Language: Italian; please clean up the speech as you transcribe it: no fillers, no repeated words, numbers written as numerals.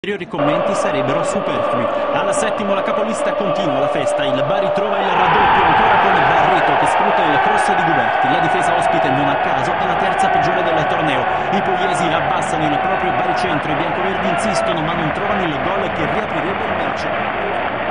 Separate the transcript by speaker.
Speaker 1: Ulteriori commenti sarebbero superflui. Al settimo la capolista continua la festa, il Bari trova il raddoppio ancora con Barreto che sfrutta il cross di Guberti. La difesa ospite non a caso è la terza peggiore del torneo. I pugliesi abbassano il proprio baricentro, i biancoverdi insistono ma non trovano il gol che riaprirebbe il match.